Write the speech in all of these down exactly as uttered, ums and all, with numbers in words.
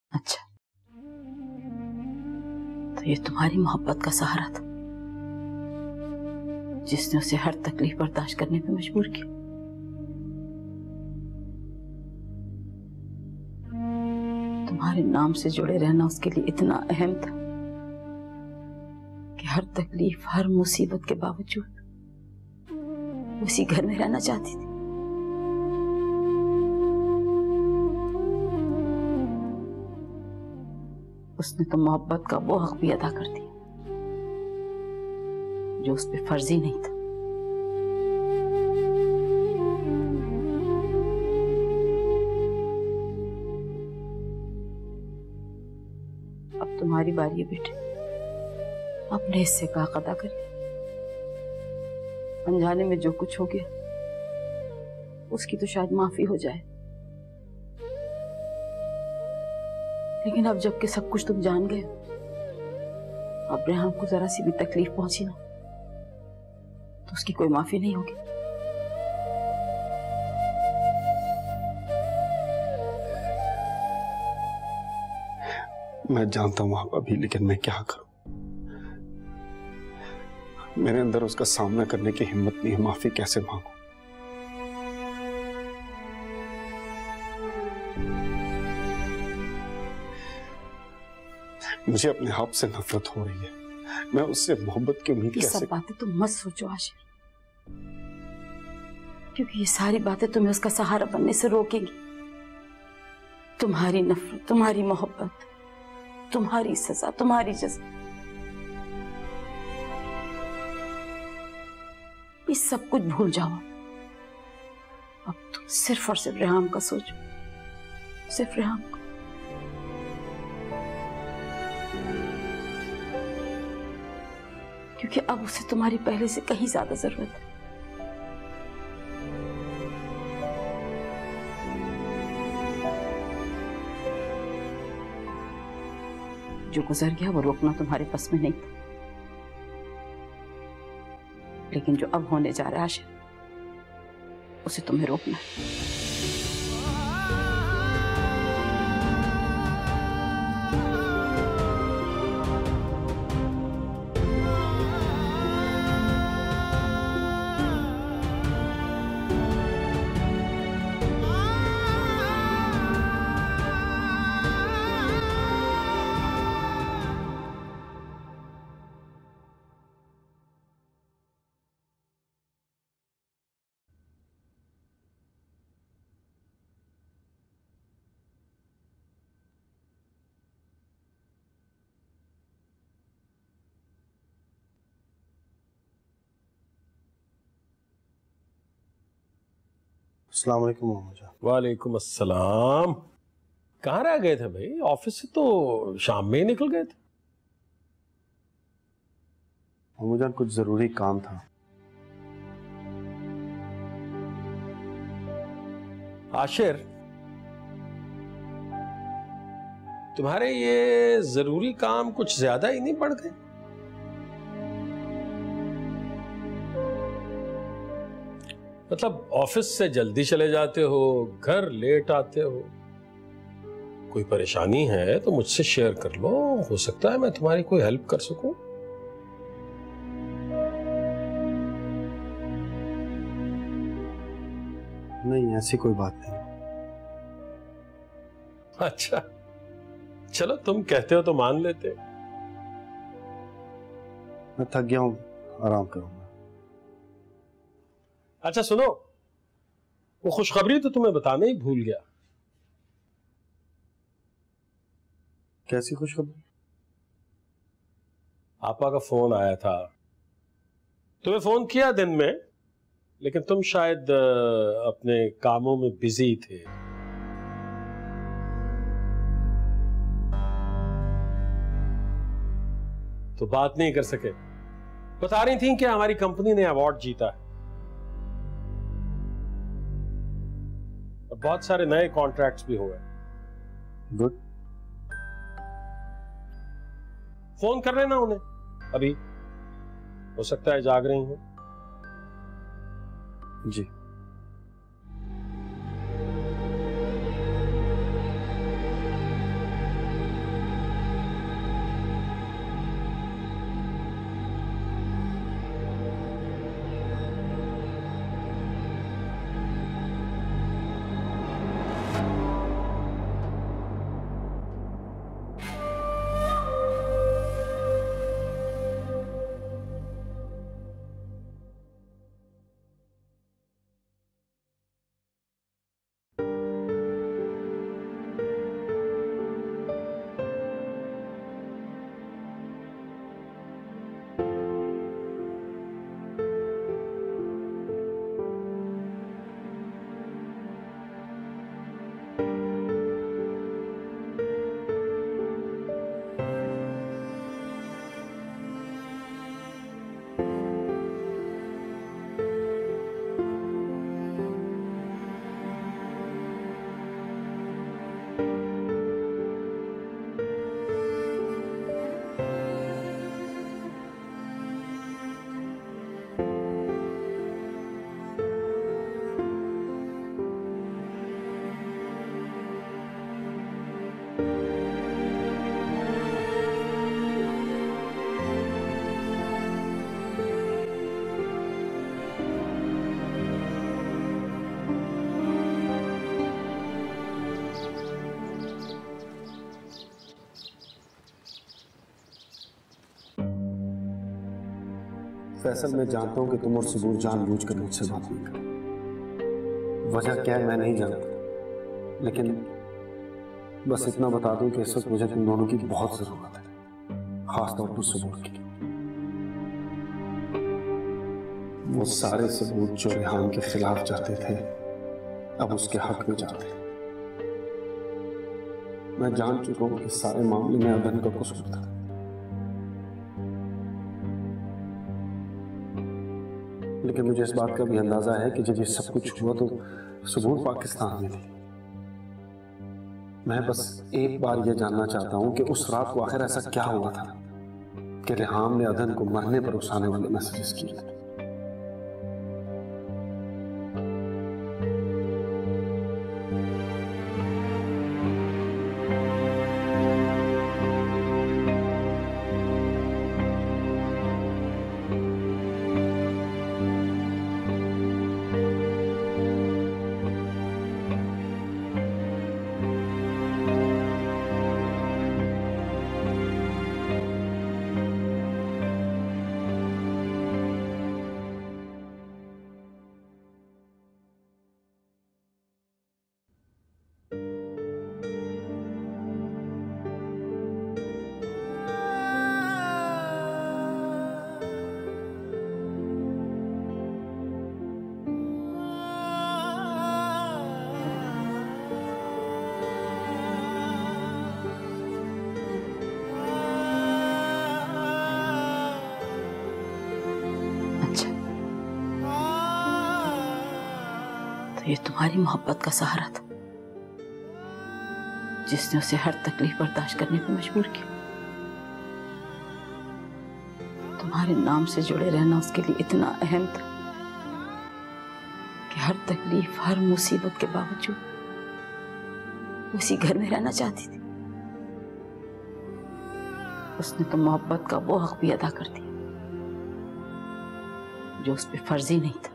अच्छा, तो ये तुम्हारी मोहब्बत का सहारा था जिसने उसे हर तकलीफ बर्दाश्त करने पे मजबूर किया। तुम्हारे नाम से जुड़े रहना उसके लिए इतना अहम था कि हर तकलीफ, हर मुसीबत के बावजूद उसी घर में रहना चाहती थी। उसने तो मोहब्बत का वो हक भी अदा कर दिया जो उस पे फर्ज ही नहीं था। अब तुम्हारी बारी है बेटे, अपने हिस्से का हक अदा करिए। अनजाने में जो कुछ हो गया उसकी तो शायद माफी हो जाए, लेकिन अब जबकि सब कुछ तुम जान गए, अब रेहान को जरा सी भी तकलीफ पहुंची ना तो उसकी कोई माफी नहीं होगी। मैं जानता हूं अभी, लेकिन मैं क्या करूं? मेरे अंदर उसका सामना करने की हिम्मत नहीं है। माफी कैसे मांगू? मुझे अपने आप से नफरत हो रही है। मैं उससे मोहब्बत की उम्मीद कैसे? ये सब बातें तुम मत सोचो आशिर, क्योंकि ये सारी बातें तुम्हें उसका सहारा बनने से रोकेंगी। तुम्हारी नफरत, तुम्हारी मोहब्बत, तुम्हारी सजा, तुम्हारी जज़ा, ये सब कुछ भूल जाओ। अब तुम सिर्फ और सिर्फ रेहान का सोचो, सिर्फ रेहान का। क्योंकि अब उसे तुम्हारी पहले से कहीं ज्यादा जरूरत है। जो गुजर गया वो रोकना तुम्हारे बस में नहीं था, लेकिन जो अब होने जा रहा है आशिर, उसे तुम्हें रोकना है। अस्सलाम वालेकुम मामा जान। वालेकुम अस्सलाम। कहाँ रह गए थे भाई? ऑफिस से तो शाम में ही निकल गए थे। मामा जान कुछ जरूरी काम था। आशिर, तुम्हारे ये जरूरी काम कुछ ज्यादा ही नहीं पड़ गए? मतलब ऑफिस से जल्दी चले जाते हो, घर लेट आते हो। कोई परेशानी है तो मुझसे शेयर कर लो, हो सकता है मैं तुम्हारी कोई हेल्प कर सकूं। नहीं, ऐसी कोई बात नहीं। अच्छा चलो, तुम कहते हो तो मान लेते। मैं थक गया हूं, आराम करूंगा। अच्छा सुनो, वो खुशखबरी तो तुम्हें बताने ही भूल गया। कैसी खुशखबरी? आपा का फोन आया था। तुम्हें फोन किया दिन में, लेकिन तुम शायद अपने कामों में बिजी थे। तो बात नहीं कर सके। बता रही थी कि हमारी कंपनी ने अवार्ड जीता है और बहुत सारे नए कॉन्ट्रैक्ट्स भी हुए। गुड। फोन कर लेना उन्हें अभी, हो सकता है जाग रही हो। जी। फैसल, मैं जानता हूं कि तुम और सबूर जानबूझकर मुझसे बात नहीं कर। वजह क्या है मैं नहीं जानता, लेकिन बस इतना बता दूं कि इस वक्त मुझे तुम दोनों की बहुत जरूरत है, खासतौर पर सबूर की। वो सारे सबूत जो रेहान के खिलाफ जाते थे अब उसके हक में जाते हैं। मैं जान चुका हूं कि सारे मामले में अदन का कसूर था, लेकिन मुझे इस बात का भी अंदाजा है कि जब ये सब कुछ हुआ तो सबूर पाकिस्तान में थी। मैं बस एक बार यह जानना चाहता हूं कि उस रात को आखिर ऐसा क्या हुआ था कि रेहान ने अदन को मरने पर उकसाने वाले मैसेजेस किए थे। ये तुम्हारी मोहब्बत का सहारा था जिसने उसे हर तकलीफ बर्दाश्त करने पर मजबूर किया। तुम्हारे नाम से जुड़े रहना उसके लिए इतना अहम था कि हर तकलीफ, हर मुसीबत के बावजूद उसी घर में रहना चाहती थी। उसने तो मोहब्बत का वो हक भी अदा कर दिया जो उस पर फर्ज ही नहीं था।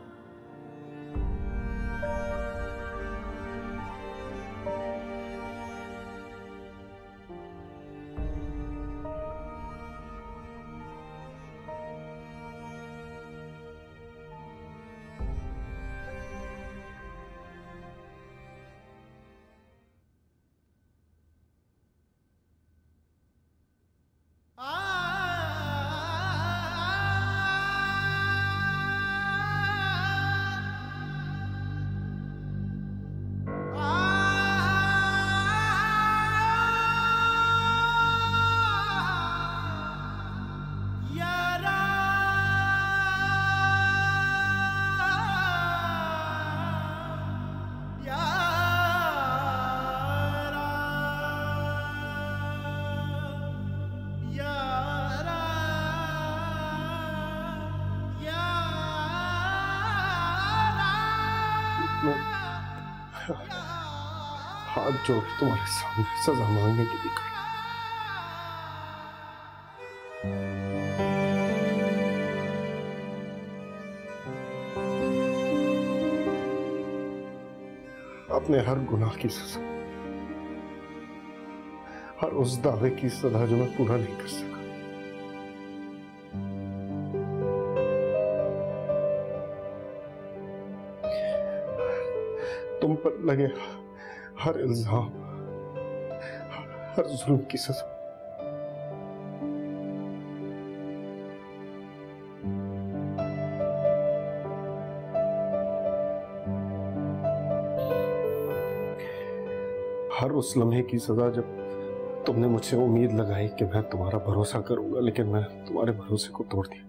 हाथ जोड़ तुम्हारे सामने सजा मांगने के लिए खड़ा। अपने हर गुनाह की सजा, हर उस दावे की सजा जो मैं पूरा नहीं कर सका, तुम पर लगे हर इल्जाम, हर जुल्म की सजा, हर उस लम्हे की सजा जब तुमने मुझसे उम्मीद लगाई कि मैं तुम्हारा भरोसा करूंगा, लेकिन मैं तुम्हारे भरोसे को तोड़ दिया।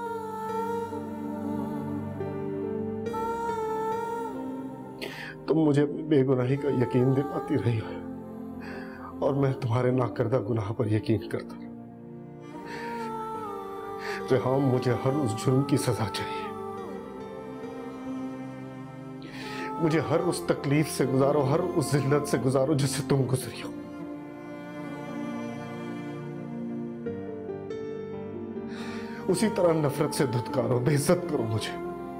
तुम मुझे अपनी बेगुनाही का यकीन दिलाती रही हो और मैं तुम्हारे नाकर्दा गुनाह पर यकीन करता रहा। रेहान, मुझे हर उस जुर्म की सजा चाहिए, मुझे हर उस तकलीफ से गुजारो, हर उस जिल्लत से गुजारो जिससे तुम गुजरी हो। उसी तरह नफरत से धुतकारो, बेइज्जत करो मुझे।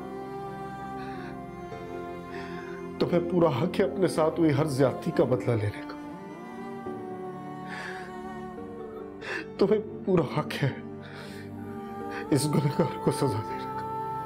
तुम्हें पूरा हक है अपने साथ हुई हर ज्यादती का बदला लेने का। तुम्हें पूरा हक है इस गुनहगार को सजा दे रखा।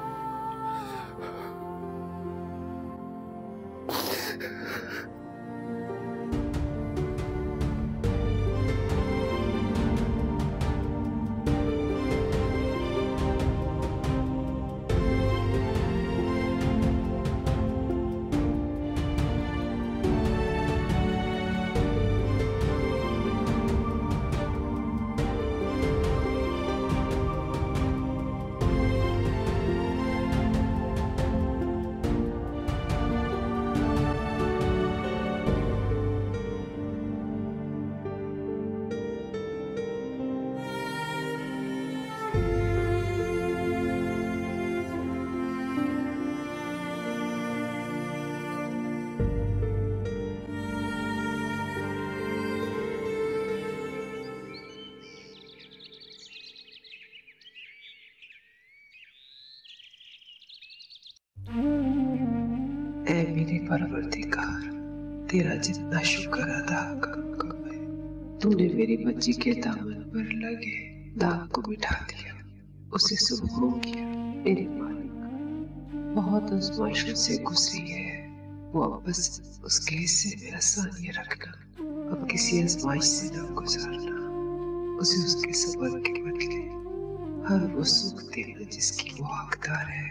ऐ मेरे परवरदिगार, तेरा जितना शुक्र अदा करूंगा मैं। तूने मेरी बच्ची के दामन पर लगे दाग को मिटा दिया, उसे सुबह हो गया। मेरे मालिक बहुत आजमाइशों से गुजरी है, वो अब बस उसके हिस्से में आसानियां रखना। अब किसी आजमाइश से न गुजारना, उसे उसके सबर के बदले हर वो सुख देना जिसकी वो हकदार है।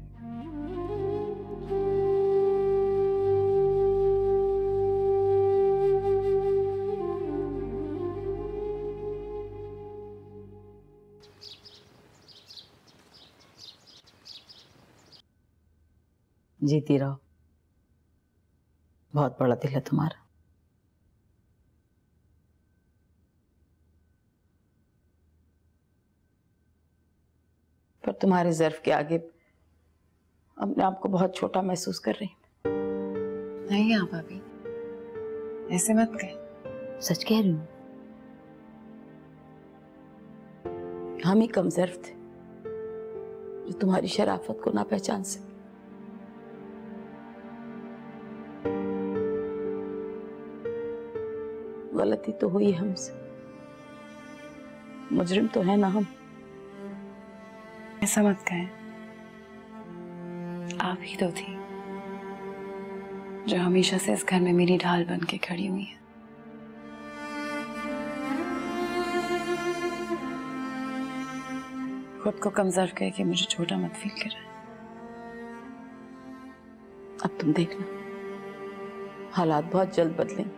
जीती रहो, बहुत बड़ा दिल है तुम्हारा। पर तुम्हारे ज़र्फ के आगे अपने आप को बहुत छोटा महसूस कर रही हूँ। नहीं यहाँ भाभी, ऐसे मत कह। सच कह रही हूँ, हम ही कम ज़र्फ थे जो तुम्हारी शराफत को ना पहचान सके। गलती तो हुई हमसे, मुजरिम तो है ना हम। ऐसा मत कहें, आप ही तो थी जो हमेशा से इस घर में मेरी ढाल बन के खड़ी हुई है। खुद को कमजोर कह के मुझे छोटा मत फील करें। अब तुम देखना, हालात बहुत जल्द बदलेंगे।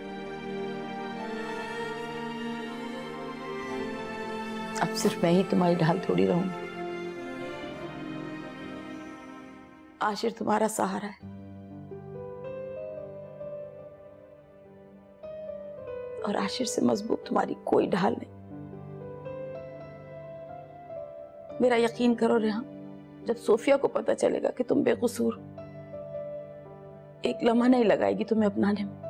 अब सिर्फ मैं ही तुम्हारी ढाल थोड़ी रहूंगी। आशिर तुम्हारा सहारा है, और आशिर से मजबूत तुम्हारी कोई ढाल नहीं। मेरा यकीन करो रेहान, जब सोफिया को पता चलेगा कि तुम बेकसूर हो, एक लम्हा नहीं लगाएगी तुम्हें अपनाने में।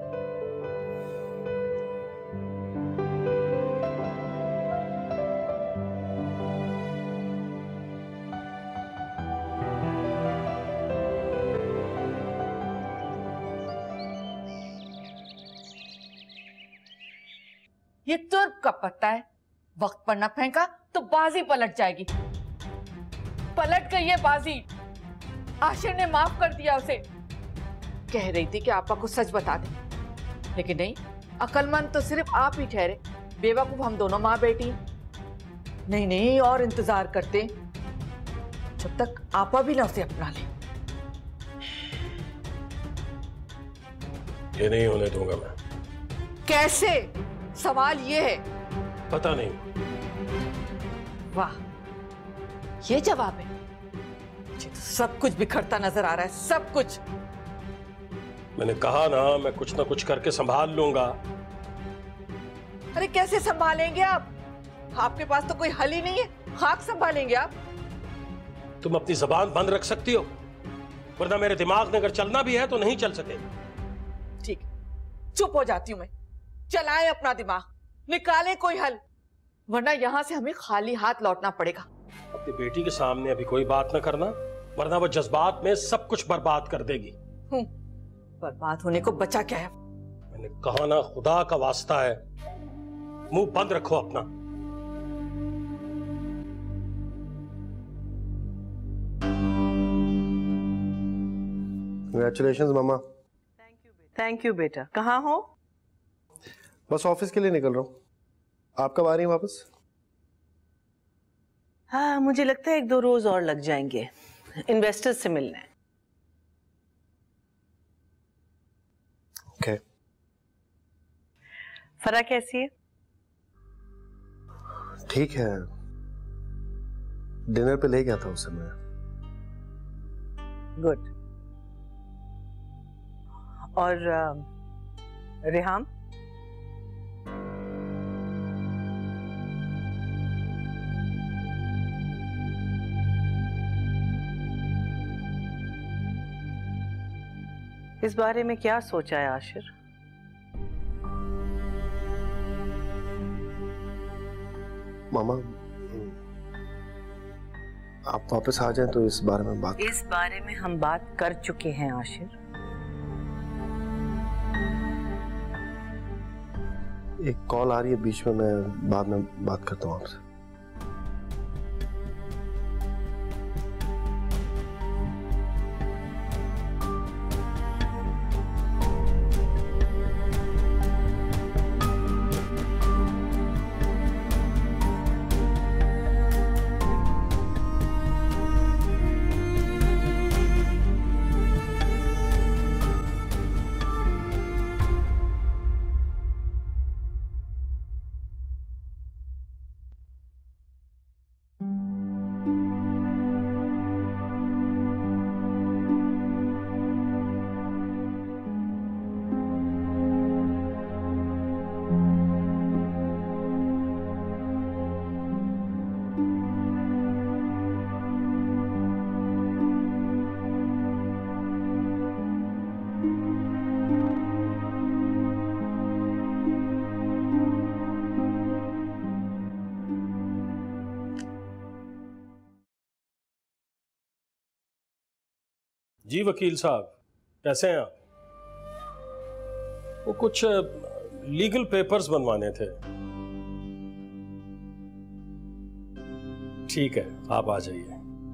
ये तुर्क का पत्ता है, वक्त पर न फेंका तो बाजी पलट जाएगी। पलट गई है बाजी। आशिर ने माफ कर दिया उसे। कह रही थी कि आपा को सच बता दे, लेकिन नहीं, अक्लमंद तो सिर्फ आप ही ठहरे, बेवकूफ हम दोनों माँ बेटी। नहीं नहीं, और इंतजार करते जब तक आपा भी ना उसे अपना ले। ये नहीं होने दूंगा मैं। कैसे? सवाल ये है। पता नहीं। वाह, ये जवाब है। मुझे तो सब कुछ बिखरता नजर आ रहा है, सब कुछ। मैंने कहा ना, मैं कुछ ना कुछ करके संभाल लूंगा। अरे कैसे संभालेंगे आप? आपके पास तो कोई हल ही नहीं है। खाक संभालेंगे आप? तुम अपनी जबान बंद रख सकती हो, वरना मेरे दिमाग में अगर चलना भी है तो नहीं चल सके। ठीक, चुप हो जाती हूं मैं। चलाएं अपना दिमाग, निकालें कोई हल, वरना यहां से हमें खाली हाथ लौटना पड़ेगा। अपनी बेटी के सामने अभी कोई बात ना करना, वरना वो जज्बात में सब कुछ बर्बाद कर देगी। बर्बाद होने को बचा क्या है? मैंने कहा ना, खुदा का वास्ता है, मुंह बंद रखो अपना। Congratulations mama. थैंक यू बेटा। कहाँ हो? बस ऑफिस के लिए निकल रहा हूँ। आप कब आ रही हैं वापस? हाँ, मुझे लगता है एक दो रोज और लग जाएंगे, इन्वेस्टर्स से मिलने। ओके। फरा कैसी है? ठीक है, डिनर पे ले गया था उसे मैं। गुड। और रेहाम? इस बारे में क्या सोचा है आशिर? मामा, आप वापस आ जाएं तो इस बारे में बात इस बारे में हम बात कर चुके हैं आशिर। एक कॉल आ रही है बीच में, मैं बाद में बात करता हूँ आपसे। जी वकील साहब, कैसे हैं आप? वो कुछ लीगल पेपर्स बनवाने थे। ठीक है, आप आ जाइए।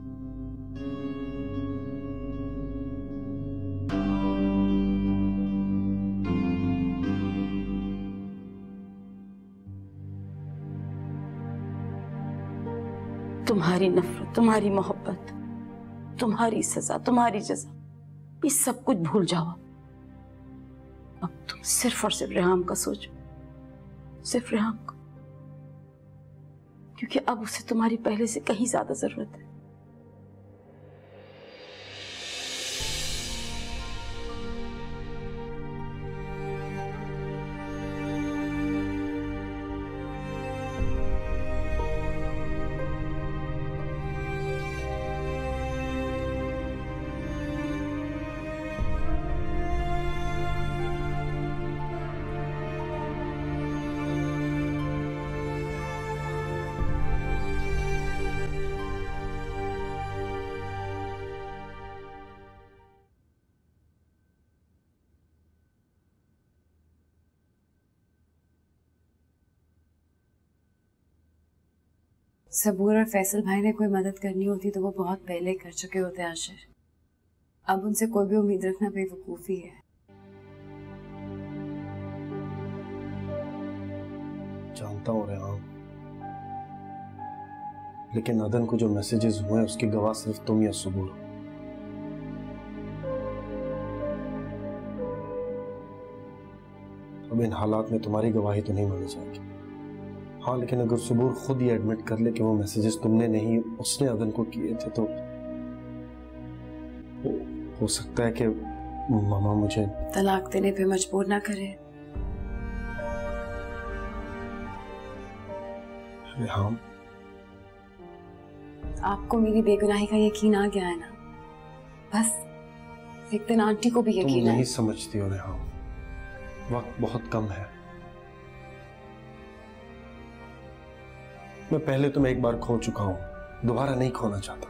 तुम्हारी नफरत, तुम्हारी मोहब्बत, तुम्हारी सजा, तुम्हारी जजा, ये सब कुछ भूल जाओ। अब तुम सिर्फ और सिर्फ रेहाम का सोचो, सिर्फ रेहाम का, क्योंकि अब उसे तुम्हारी पहले से कहीं ज्यादा जरूरत है। सबूर और फैसल भाई ने कोई मदद करनी होती तो वो बहुत पहले कर चुके होते आशिर। अब उनसे कोई भी उम्मीद रखना बेवकूफी है। जानता हूँ रेहाम, लेकिन अदन को जो मैसेजेस हुए हैं उसकी गवाह सिर्फ तुम या सबूर हो। अब इन हालात में तुम्हारी गवाही तो नहीं मानी जाएगी। हाँ, लेकिन अगर सबूर खुद ही एडमिट कर ले कि वो मैसेजेस तुमने नहीं, उसने अदन को किए थे, तो हो, हो सकता है कि मामा मुझे तलाक देने पे मजबूर ना करे। हाँ, आपको मेरी बेगुनाही का यकीन आ गया है ना? बस एक दिन आंटी को भी तुम यकीन नहीं है। समझती हो रेहाम, वक्त बहुत कम है। मैं पहले तुम्हें एक बार खो चुका हूं, दोबारा नहीं खोना चाहता।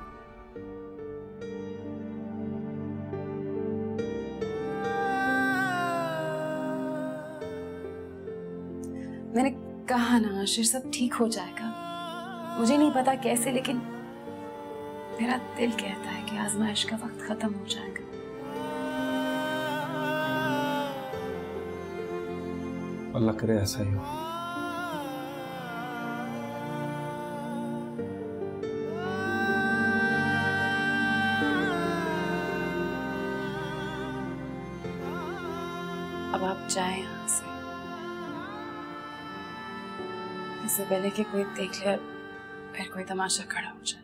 मैंने कहा ना आशिर, सब ठीक हो जाएगा। मुझे नहीं पता कैसे, लेकिन मेरा दिल कहता है कि आजमाइश का वक्त खत्म हो जाएगा। अल्लाह करे ऐसा ही हो। अब आप जाएं यहाँ से, इससे पहले कि कोई देख ले और फिर कोई तमाशा खड़ा हो जाए।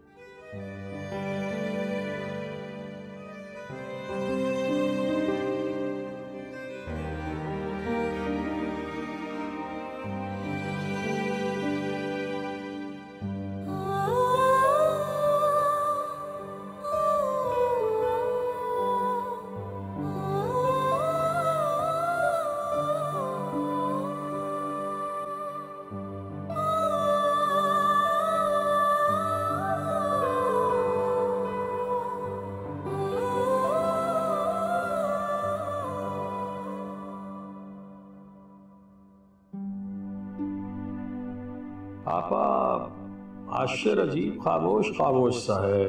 आपा, आशिर अजीब खामोश खामोश सा है।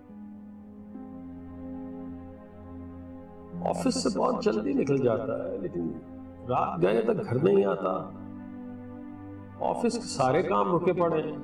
ऑफिस से बहुत जल्दी निकल जाता है, लेकिन रात गए तक घर नहीं आता। ऑफिस के सारे काम रुके पड़े हैं।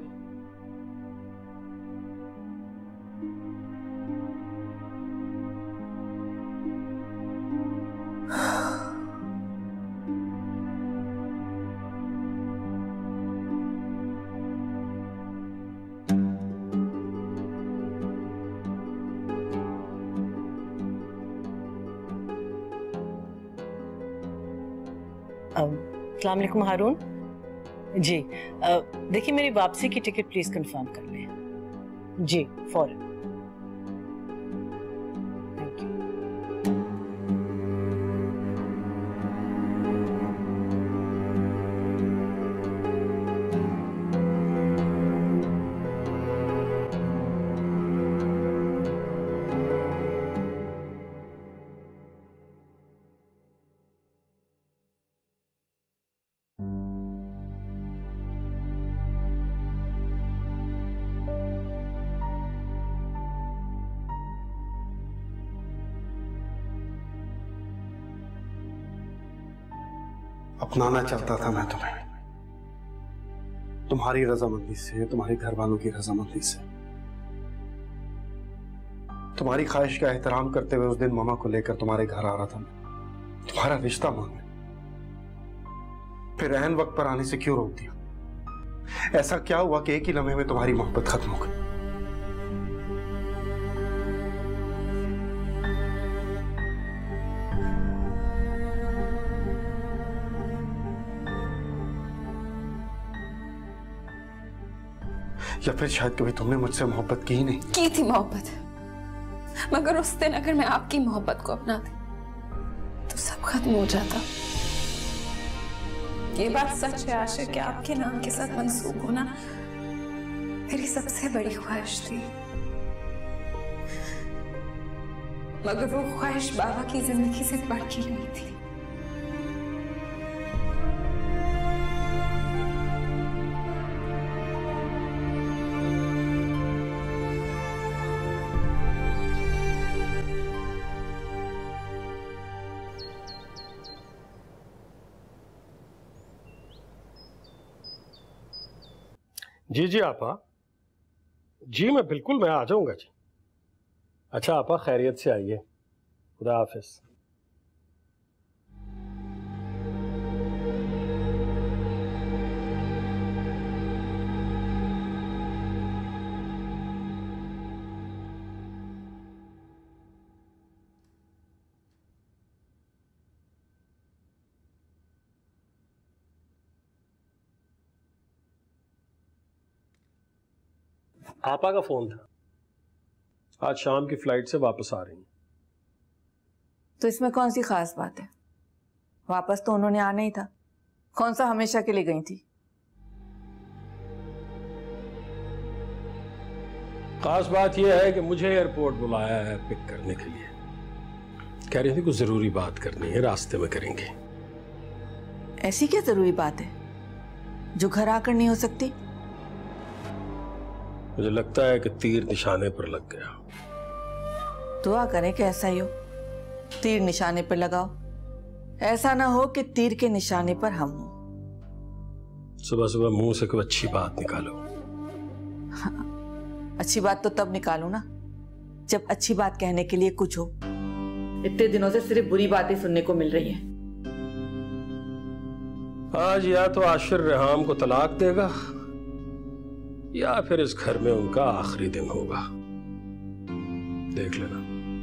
अस्सलाम वालेकुम हारून जी, देखिए मेरी वापसी की टिकट प्लीज कंफर्म कर लें जी, फौरन। Thank you. अपनाना चाहता था मैं तुम्हें, तुम्हारी रजामंदी से, तुम्हारे घर वालों की रजामंदी से। तुम्हारी ख्वाहिश का एहतराम करते हुए उस दिन मामा को लेकर तुम्हारे घर आ रहा था मैं, तुम्हारा रिश्ता मांगने। फिर ऐन वक्त पर आने से क्यों रोक दिया? ऐसा क्या हुआ कि एक ही लम्हे में तुम्हारी मोहब्बत खत्म हो गई? या फिर शायद कभी तुमने मुझसे मोहब्बत की ही नहीं? की थी मोहब्बत, मगर उस दिन अगर मैं आपकी मोहब्बत को अपनाती तो सब खत्म हो जाता। ये बात सच है आशिर कि आपके नाम के साथ मंसूब होना मेरी सबसे बड़ी ख्वाहिश थी, मगर वो ख्वाहिश बाबा की जिंदगी से बढ़ के नहीं थी। जी जी आपा, जी मैं बिल्कुल मैं आ जाऊंगा जी। अच्छा आपा, खैरियत से आइए। खुदा हाफिज। आपा का फोन था, आज शाम की फ्लाइट से वापस आ रही हैं। तो इसमें कौन सी खास बात है? वापस तो उन्होंने आना ही था, कौन सा हमेशा के लिए गई थी? खास बात यह है कि मुझे एयरपोर्ट बुलाया है पिक करने के लिए। कह रही थी कुछ जरूरी बात करनी है, रास्ते में करेंगे। ऐसी क्या जरूरी बात है जो घर आकर नहीं हो सकती? मुझे लगता है कि तीर निशाने पर लग गया। दुआ करें कि ऐसा ही हो, तीर निशाने पर लगाओ। ऐसा ना हो कि तीर के निशाने पर हम हो। सुबह सुबह मुंह से कोई अच्छी बात निकालो। हाँ, अच्छी बात तो तब निकालू ना जब अच्छी बात कहने के लिए कुछ हो। इतने दिनों से सिर्फ बुरी बातें सुनने को मिल रही हैं। आज या तो आशिर रेहाम को तलाक देगा या फिर इस घर में उनका आखिरी दिन होगा। देख लेना।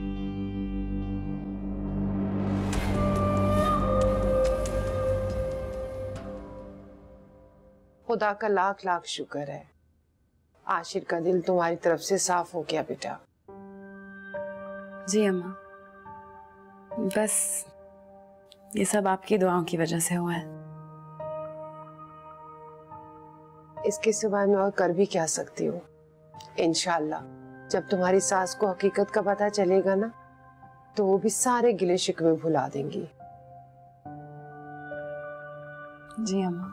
खुदा का लाख लाख शुक्र है, आशिर का दिल तुम्हारी तरफ से साफ हो गया बेटा। जी अम्मा, बस ये सब आपकी दुआओं की वजह से हुआ है। इसके सिवाय मैं और कर भी क्या सकती हूँ। इंशाल्लाह जब तुम्हारी सास को हकीकत का पता चलेगा ना, तो वो भी सारे गिले शिकवे भुला देंगी। जी अम्मा।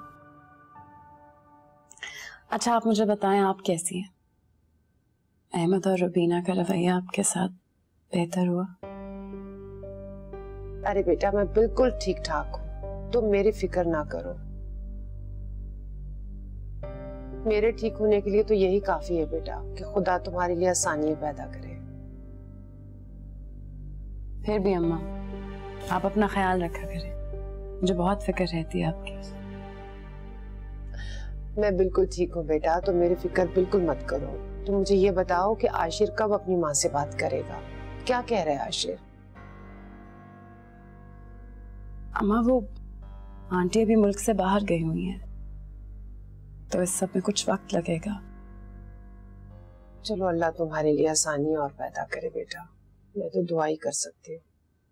अच्छा आप मुझे बताएं, आप कैसी हैं? अहमद और रुबीना का रवैया आपके साथ बेहतर हुआ? अरे बेटा मैं बिल्कुल ठीक ठाक हूँ, तुम मेरी फिक्र ना करो। मेरे ठीक होने के लिए तो यही काफी है बेटा कि खुदा तुम्हारे लिए आसानियां पैदा करे। फिर भी अम्मा आप अपना ख्याल रखा करें, मुझे बहुत फिक्र रहती है आपकी। मैं बिल्कुल ठीक हूँ बेटा, तो मेरी फिक्र बिल्कुल मत करो। तुम मुझे ये बताओ कि आशिर कब अपनी माँ से बात करेगा? क्या कह रहा है आशिर? अम्मा वो आंटी अभी मुल्क से बाहर गई हुई हैं, तो इस सब में कुछ वक्त लगेगा। चलो अल्लाह तुम्हारे लिए आसानी और पैदा करे बेटा, मैं तो दुआ ही कर सकती हूँ।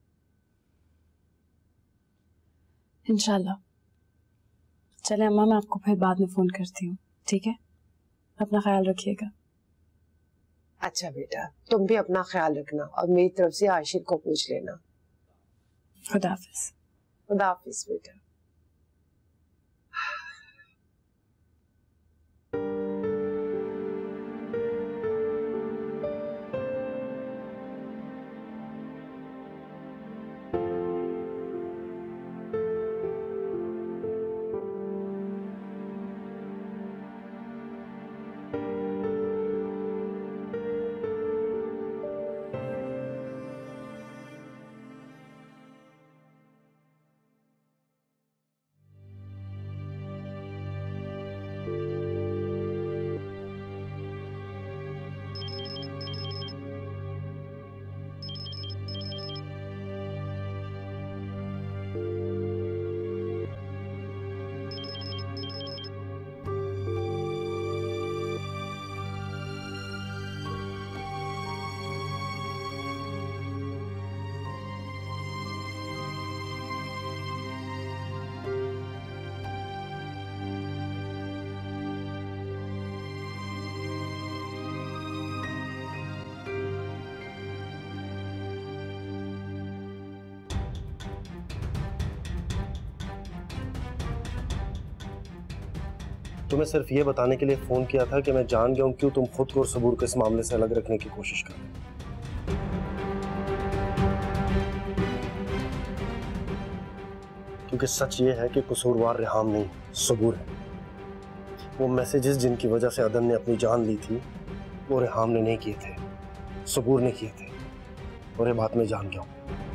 इंशाल्लाह। चले अम्मा, मैं आपको फिर बाद में फोन करती हूँ, ठीक है? अपना ख्याल रखिएगा। अच्छा बेटा, तुम भी अपना ख्याल रखना और मेरी तरफ से आशिर को पूछ लेना। खुदा हाफिज। खुदा हाफिज बेटा। तुम्हें सिर्फ ये बताने के लिए फोन किया था कि मैं जान गया हूं क्यों तुम खुद को और सबूर को इस मामले से अलग रखने की कोशिश कर रहे हो। क्योंकि सच ये है कि कसूरवार रेहाम नहीं, सबूर है। वो मैसेजेस जिनकी वजह से अदन ने अपनी जान ली थी, वो रेहाम ने नहीं किए थे, सबूर ने किए थे, और ये बात मैं जान गया हूं।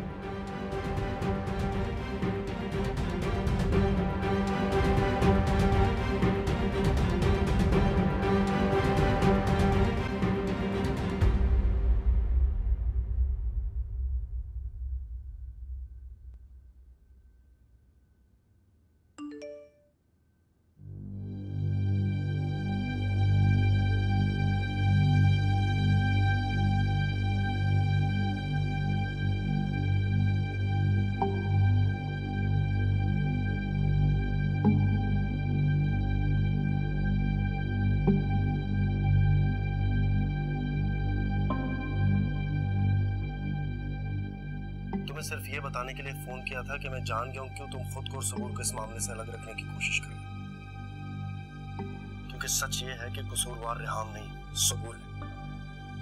तुम्हें सिर्फ ये बताने के लिए फोन किया था कि मैं जान गया हूं क्यों तुम खुद को और सबूर को इस मामले से अलग रखने की कोशिश कर रहे हो। क्योंकि सच ये है कि कसूरवार रेहाम नहीं, सबूर है।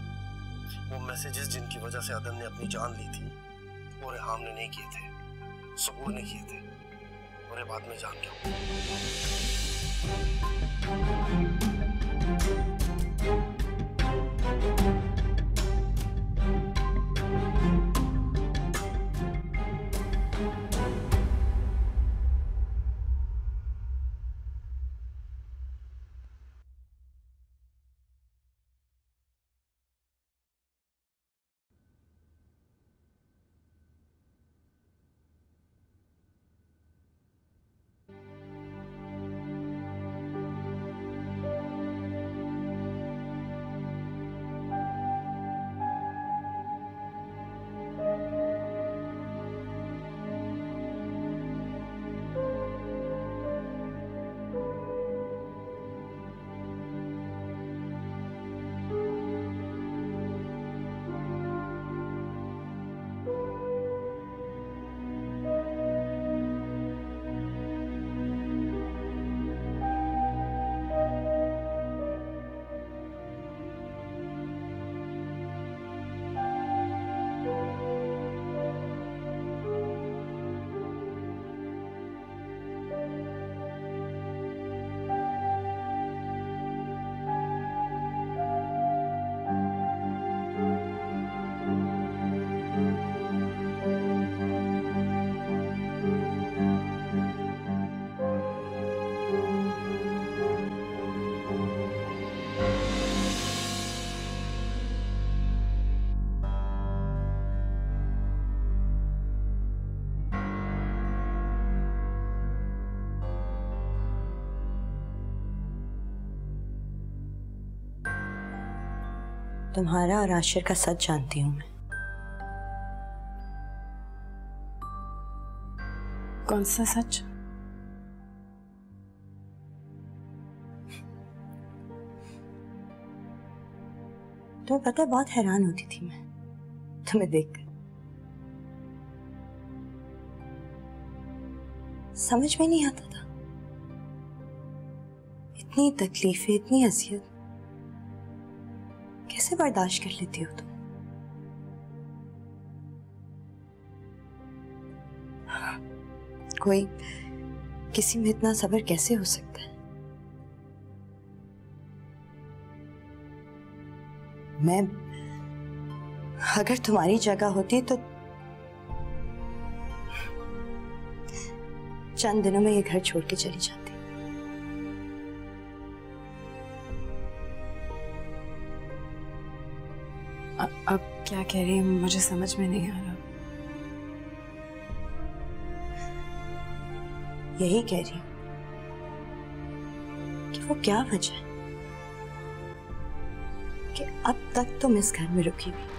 वो मैसेजेस जिनकी वजह से अदन ने अपनी जान ली थी, वो रेहाम ने नहीं किए थे, सबूर ने किए थे और ये बात में जान गया। तुम्हारा और आशिर का सच जानती हूं मैं। कौन सा सच? तुम्हें पता है, बहुत हैरान होती थी मैं तुम्हें देखकर। समझ में नहीं आता था, इतनी तकलीफें, इतनी अजियत कैसे बर्दाश्त कर लेती हो तुम? कोई किसी में इतना सब्र कैसे हो सकता है? मैं अगर तुम्हारी जगह होती तो चंद दिनों में ये घर छोड़ के चली जाती। अब क्या कह रही है मुझे समझ में नहीं आ रहा। यही कह रही हूं कि वो क्या वजह है कि अब तक तुम इस घर में रुकी हुई।